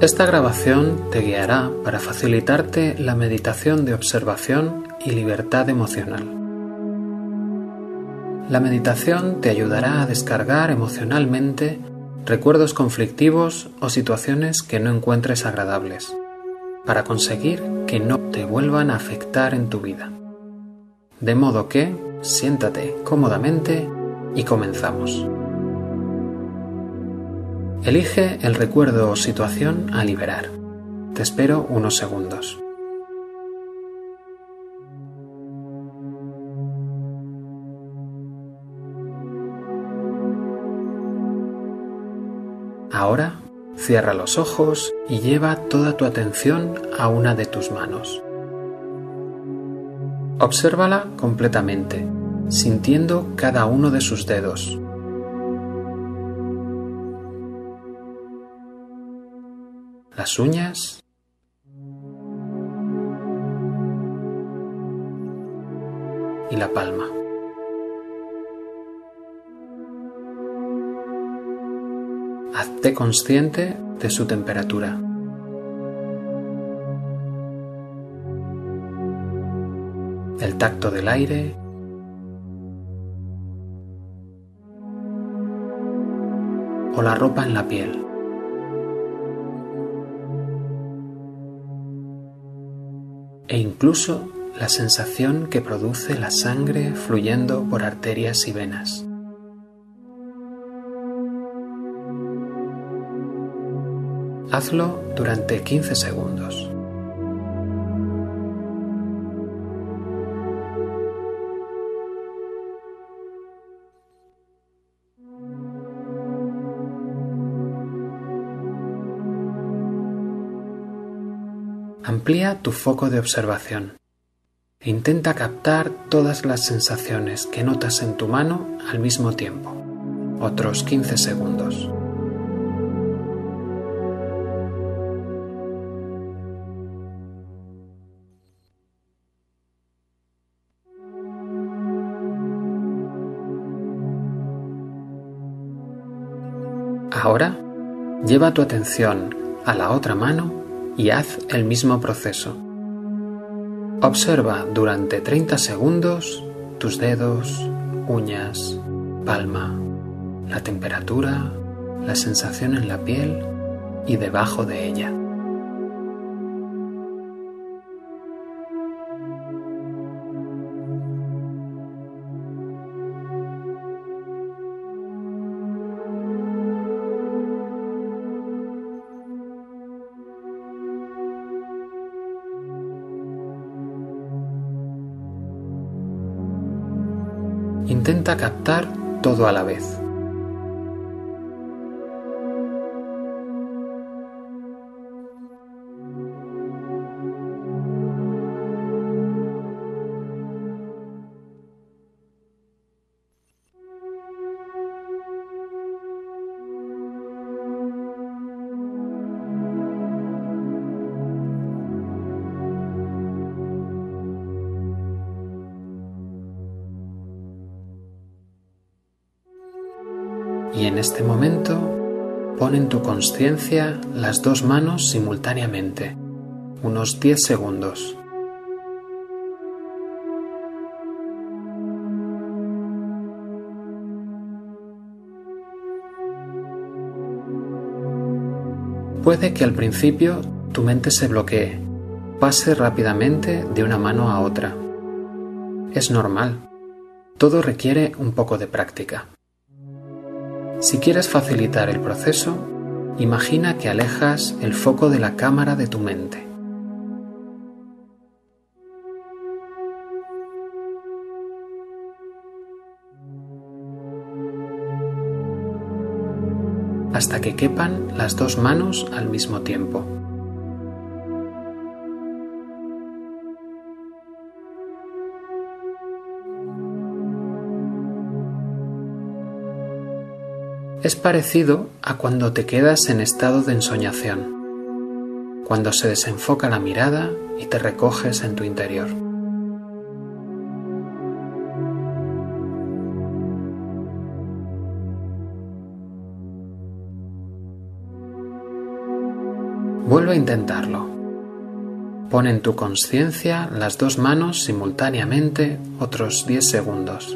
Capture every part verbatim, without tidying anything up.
Esta grabación te guiará para facilitarte la meditación de observación y libertad emocional. La meditación te ayudará a descargar emocionalmente recuerdos conflictivos o situaciones que no encuentres agradables, para conseguir que no te vuelvan a afectar en tu vida. De modo que, siéntate cómodamente y comenzamos. Elige el recuerdo o situación a liberar. Te espero unos segundos. Ahora, cierra los ojos y lleva toda tu atención a una de tus manos. Obsérvala completamente, sintiendo cada uno de sus dedos. Las uñas, y la palma. Hazte consciente de su temperatura. El tacto del aire, o la ropa en la piel. E incluso la sensación que produce la sangre fluyendo por arterias y venas. Hazlo durante quince segundos. Amplía tu foco de observación e intenta captar todas las sensaciones que notas en tu mano al mismo tiempo. Otros quince segundos. Ahora, lleva tu atención a la otra mano y haz el mismo proceso. Observa durante treinta segundos tus dedos, uñas, palma, la temperatura, la sensación en la piel y debajo de ella. Intenta captar todo a la vez. Y en este momento, pon en tu consciencia las dos manos simultáneamente, unos diez segundos. Puede que al principio tu mente se bloquee, pase rápidamente de una mano a otra. Es normal, todo requiere un poco de práctica. Si quieres facilitar el proceso, imagina que alejas el foco de la cámara de tu mente. Hasta que quepan las dos manos al mismo tiempo. Es parecido a cuando te quedas en estado de ensoñación, cuando se desenfoca la mirada y te recoges en tu interior. Vuelve a intentarlo. Pon en tu consciencia las dos manos simultáneamente otros diez segundos.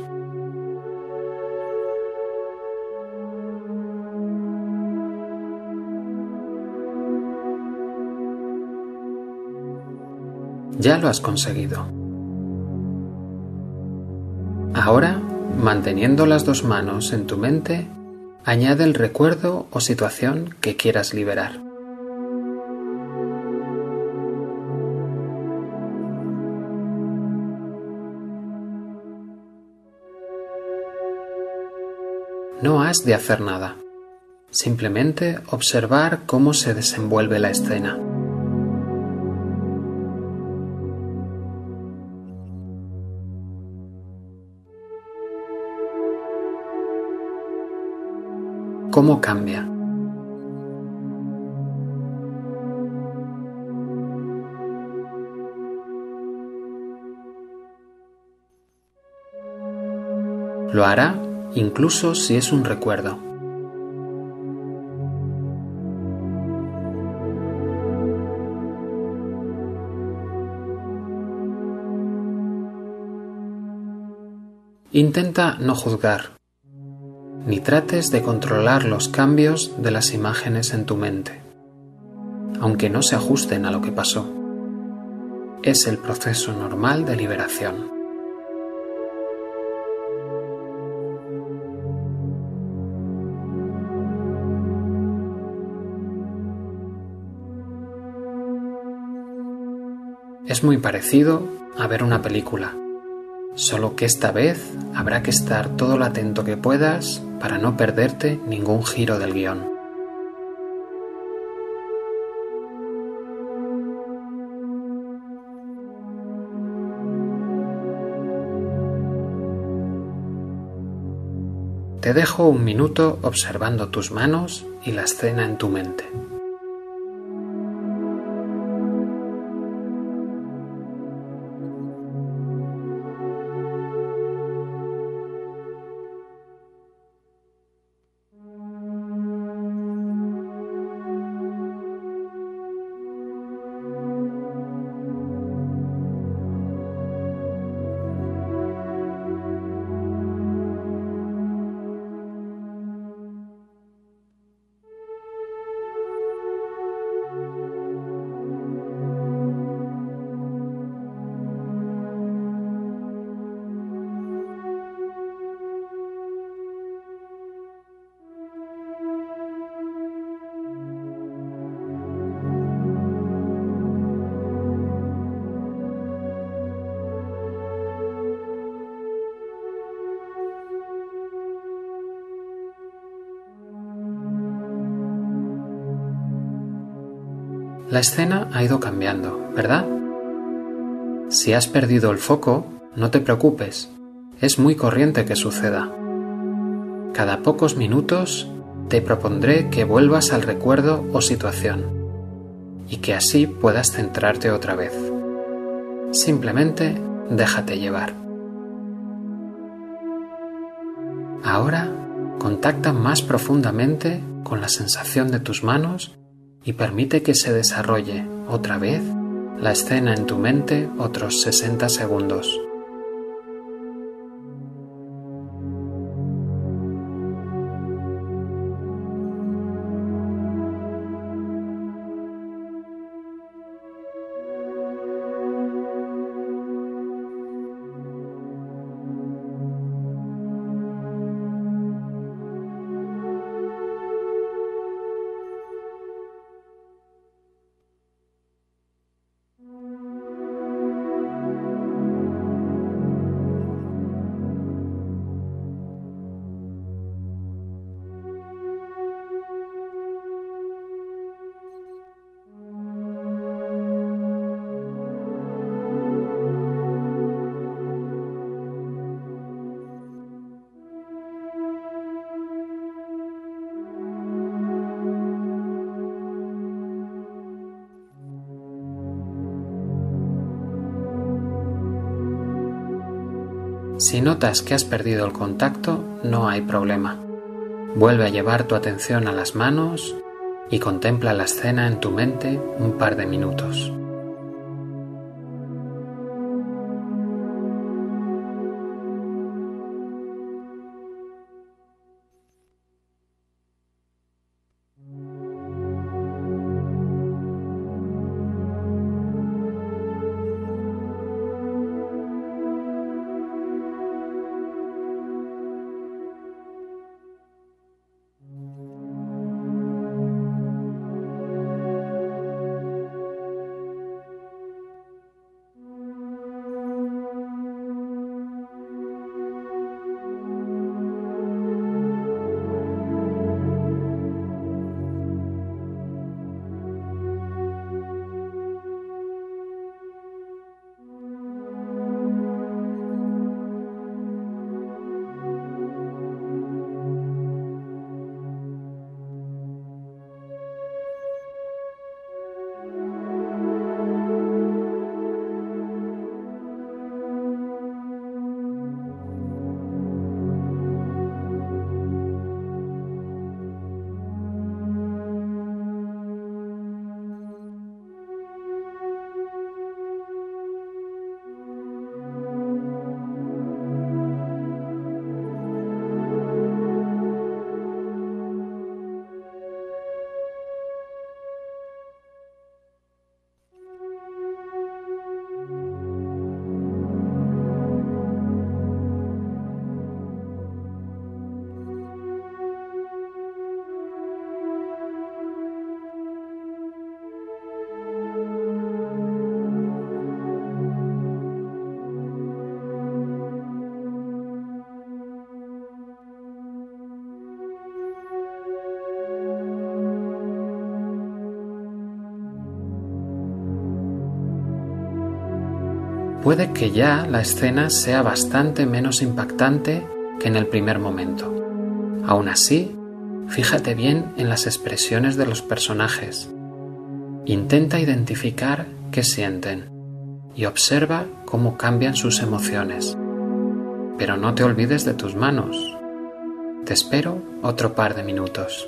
Ya lo has conseguido. Ahora, manteniendo las dos manos en tu mente, añade el recuerdo o situación que quieras liberar. No has de hacer nada, simplemente observar cómo se desenvuelve la escena. ¿Cómo cambia? Lo hará incluso si es un recuerdo. Intenta no juzgar, ni trates de controlar los cambios de las imágenes en tu mente, aunque no se ajusten a lo que pasó. Es el proceso normal de liberación. Es muy parecido a ver una película, solo que esta vez habrá que estar todo lo atento que puedas para no perderte ningún giro del guión. Te dejo un minuto observando tus manos y la escena en tu mente. La escena ha ido cambiando, ¿verdad? Si has perdido el foco, no te preocupes, es muy corriente que suceda. Cada pocos minutos te propondré que vuelvas al recuerdo o situación y que así puedas centrarte otra vez. Simplemente déjate llevar. Ahora contacta más profundamente con la sensación de tus manos y permite que se desarrolle otra vez la escena en tu mente otros sesenta segundos. Si notas que has perdido el contacto, no hay problema. Vuelve a llevar tu atención a las manos y contempla la escena en tu mente un par de minutos. Puede que ya la escena sea bastante menos impactante que en el primer momento. Aún así, fíjate bien en las expresiones de los personajes. Intenta identificar qué sienten y observa cómo cambian sus emociones. Pero no te olvides de tus manos. Te espero otro par de minutos.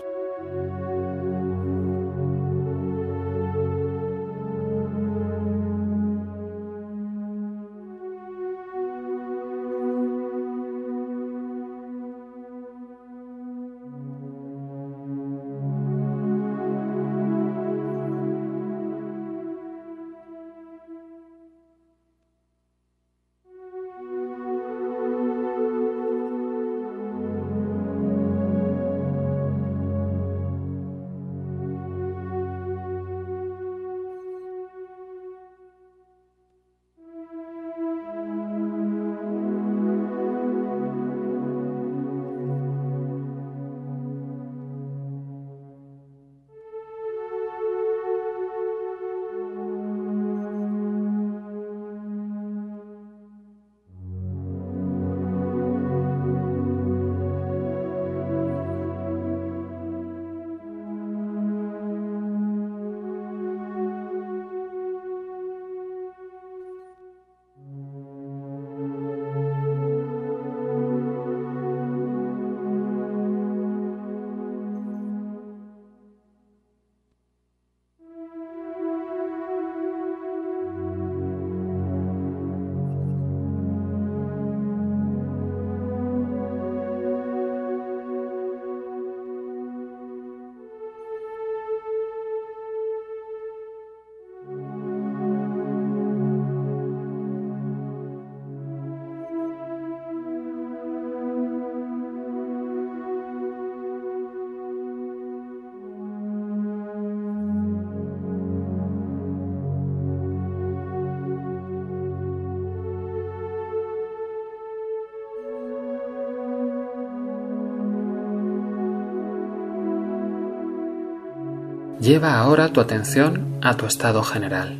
Lleva ahora tu atención a tu estado general.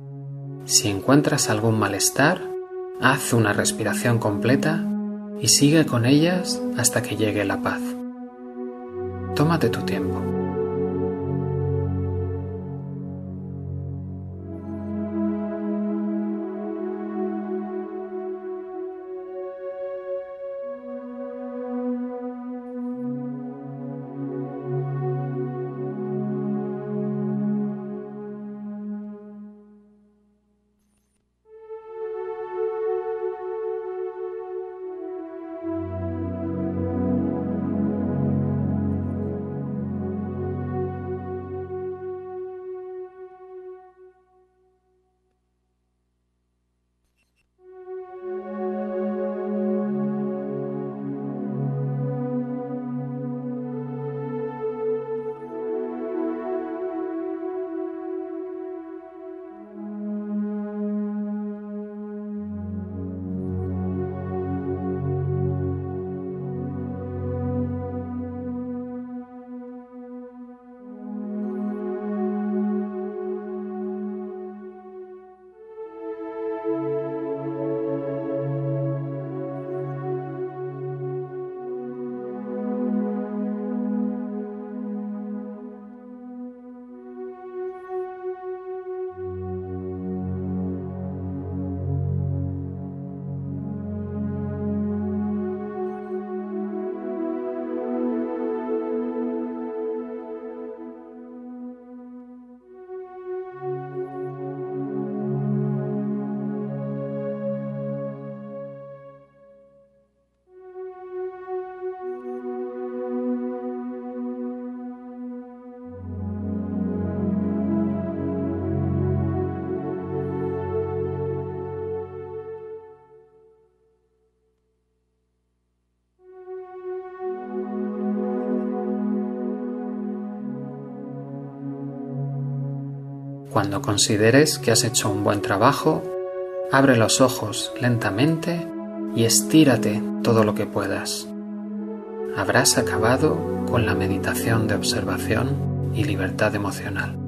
Si encuentras algún malestar, haz una respiración completa y sigue con ellas hasta que llegue la paz. Tómate tu tiempo. Cuando consideres que has hecho un buen trabajo, abre los ojos lentamente y estírate todo lo que puedas. Habrás acabado con la meditación de observación y libertad emocional.